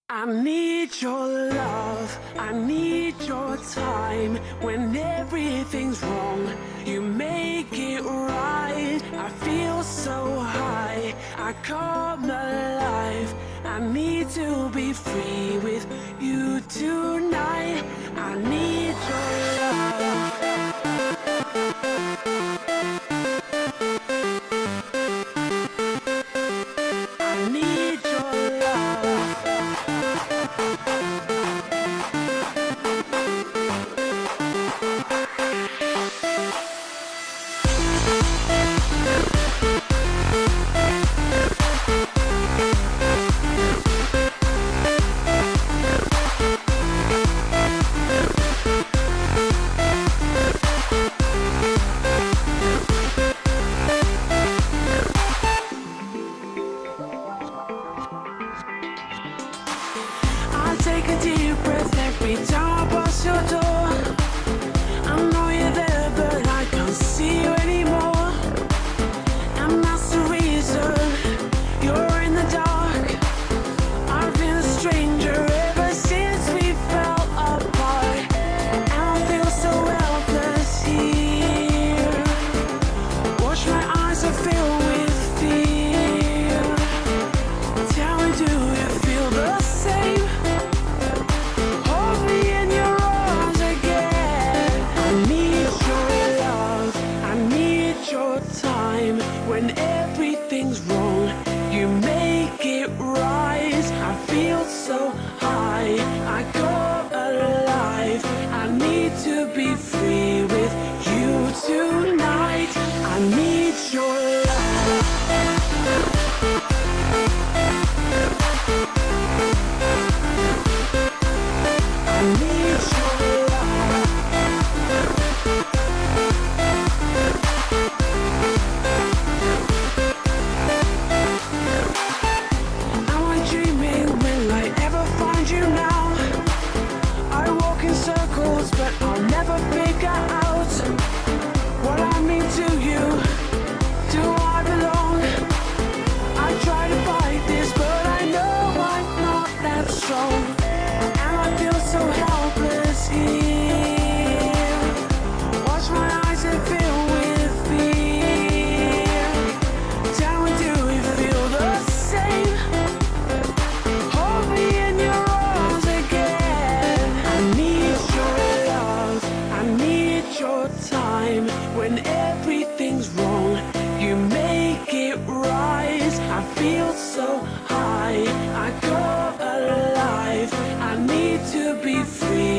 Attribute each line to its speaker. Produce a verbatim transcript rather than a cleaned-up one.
Speaker 1: I need your love, I need your time. When everything's wrong, you make it right. I feel so high, I come alive. I need to be free with you tonight. I need your love. I need your love. Take a deep breath every time I pass your door. I know you're there, but I can't see you anymore. And that's the reason you're in the dark. I've been a stranger ever since we fell apart. And I feel so helpless here. Watch my eyes are filled with fear. Tell me, do you feel the same? When everything's wrong, you make it right. I feel so high, I come alive. I need to be free with you tonight. I need your love. I need your love. But I'll never figure out what I mean to you. Do I belong? I try to fight this, but I know I'm not that strong. And I feel so helpless here. Watch my eyes and fill with fear. Tell me, do you feel the same? Hold me in your arms again. I need your your time. When everything's wrong, you make it right. I feel so high, I come alive. I need to be free